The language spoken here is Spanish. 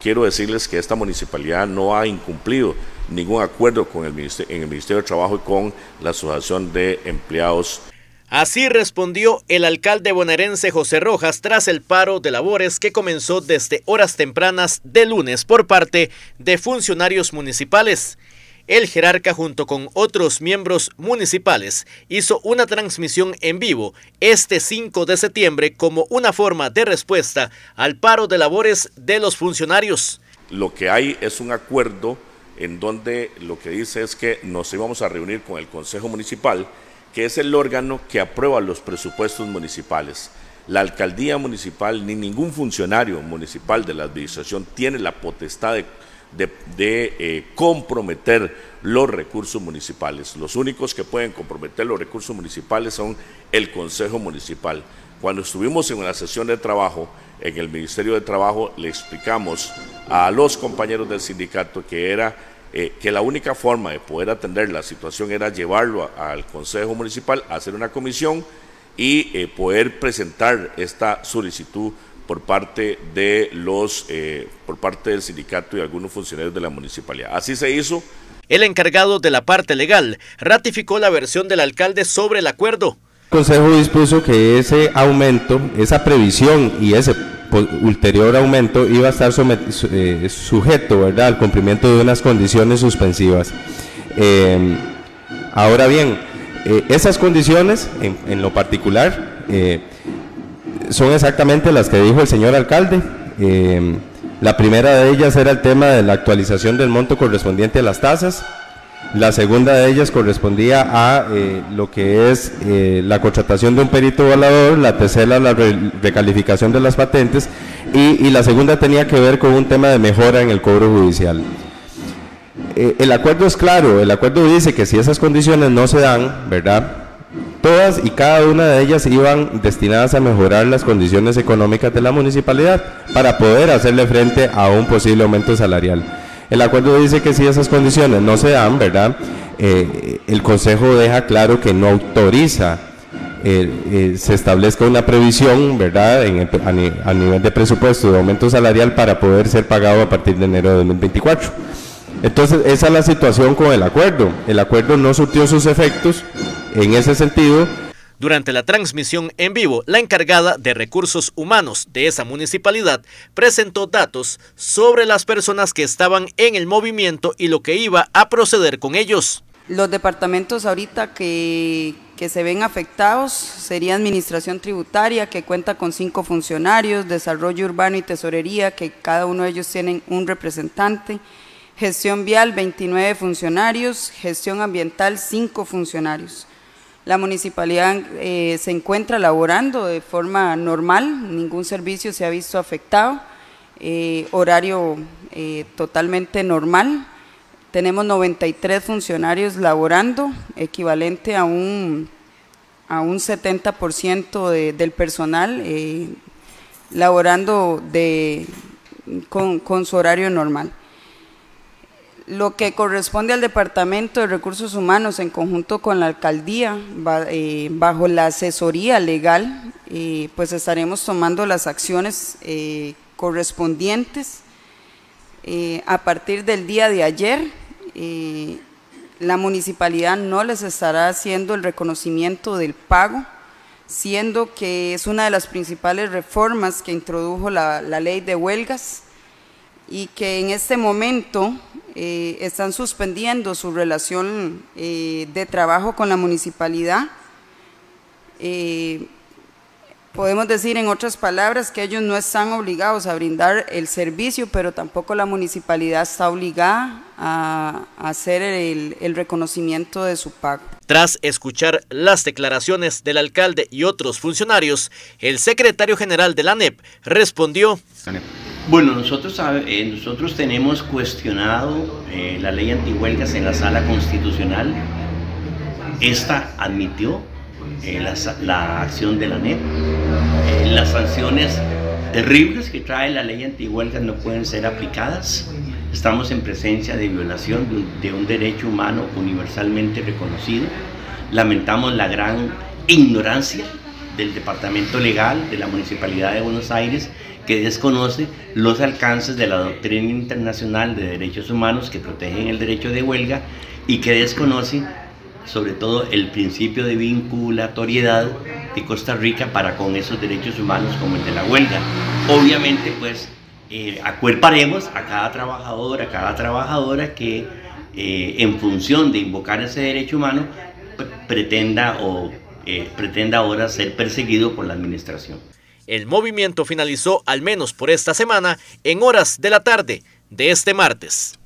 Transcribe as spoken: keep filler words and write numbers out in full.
quiero decirles que esta municipalidad no ha incumplido ningún acuerdo con el Ministerio, en el Ministerio de Trabajo y con la Asociación de Empleados. Así respondió el alcalde bonaerense José Rojas tras el paro de labores que comenzó desde horas tempranas de lunes por parte de funcionarios municipales. El jerarca, junto con otros miembros municipales, hizo una transmisión en vivo este cinco de septiembre como una forma de respuesta al paro de labores de los funcionarios. Lo que hay es un acuerdo en donde lo que dice es que nos íbamos a reunir con el Consejo Municipal, que es el órgano que aprueba los presupuestos municipales. La alcaldía municipal ni ningún funcionario municipal de la administración tiene la potestad de de, de eh, comprometer los recursos municipales. Los únicos que pueden comprometer los recursos municipales son el Consejo Municipal. Cuando estuvimos en una sesión de trabajo en el Ministerio de Trabajo, le explicamos a los compañeros del sindicato que era eh, que la única forma de poder atender la situación era llevarlo a, al Consejo Municipal, hacer una comisión y eh, poder presentar esta solicitud por parte de los eh, por parte del sindicato y algunos funcionarios de la municipalidad. Así se hizo. El encargado de la parte legal ratificó la versión del alcalde sobre el acuerdo. El Consejo dispuso que ese aumento, esa previsión y ese ulterior aumento iba a estar eh, sujeto, ¿verdad?, al cumplimiento de unas condiciones suspensivas. Eh, ahora bien, eh, esas condiciones, en, en lo particular, eh, son exactamente las que dijo el señor alcalde. Eh, la primera de ellas era el tema de la actualización del monto correspondiente a las tasas. La segunda de ellas correspondía a eh, lo que es eh, la contratación de un perito evaluador, la tercera la re recalificación de las patentes y, y la segunda tenía que ver con un tema de mejora en el cobro judicial. Eh, el acuerdo es claro, el acuerdo dice que si esas condiciones no se dan, ¿verdad?, todas y cada una de ellas iban destinadas a mejorar las condiciones económicas de la municipalidad para poder hacerle frente a un posible aumento salarial. El acuerdo dice que si esas condiciones no se dan, ¿verdad?, eh, el Consejo deja claro que no autoriza, eh, eh, se establezca una previsión, ¿verdad?, en el, a, ni, a nivel de presupuesto de aumento salarial para poder ser pagado a partir de enero de dos mil veinticuatro. Entonces, esa es la situación con el acuerdo. El acuerdo no surtió sus efectos en ese sentido. Durante la transmisión en vivo, la encargada de recursos humanos de esa municipalidad presentó datos sobre las personas que estaban en el movimiento y lo que iba a proceder con ellos. Los departamentos ahorita que, que se ven afectados sería Administración Tributaria, que cuenta con cinco funcionarios, Desarrollo Urbano y Tesorería, que cada uno de ellos tienen un representante, Gestión Vial, veintinueve funcionarios, Gestión Ambiental, cinco funcionarios. La municipalidad eh, se encuentra laborando de forma normal, ningún servicio se ha visto afectado, eh, horario eh, totalmente normal. Tenemos noventa y tres funcionarios laborando, equivalente a un, a un setenta por ciento de, del personal eh, laborando de, con, con su horario normal. Lo que corresponde al Departamento de Recursos Humanos en conjunto con la Alcaldía, eh, bajo la asesoría legal, eh, pues estaremos tomando las acciones eh, correspondientes. Eh, a partir del día de ayer, eh, la municipalidad no les estará haciendo el reconocimiento del pago, siendo que es una de las principales reformas que introdujo la, la ley de huelgas y que en este momento eh, están suspendiendo su relación eh, de trabajo con la municipalidad. Eh, podemos decir en otras palabras que ellos no están obligados a brindar el servicio, pero tampoco la municipalidad está obligada a, a hacer el, el reconocimiento de su pago. Tras escuchar las declaraciones del alcalde y otros funcionarios, el secretario general de la A N E P respondió: Bueno, nosotros, eh, nosotros tenemos cuestionado eh, la ley antihuelgas en la sala constitucional. Esta admitió eh, la, la acción de la A N E P. Eh, las sanciones terribles que trae la ley antihuelgas no pueden ser aplicadas. Estamos en presencia de violación de un, de un derecho humano universalmente reconocido. Lamentamos la gran ignorancia del Departamento Legal de la Municipalidad de Buenos Aires, que desconoce los alcances de la doctrina internacional de derechos humanos que protegen el derecho de huelga y que desconoce sobre todo el principio de vinculatoriedad de Costa Rica para con esos derechos humanos como el de la huelga. Obviamente pues eh, acuerparemos a cada trabajador, a cada trabajadora que eh, en función de invocar ese derecho humano pretenda o eh, pretenda ahora ser perseguido por la administración. El movimiento finalizó, al menos por esta semana, en horas de la tarde de este martes.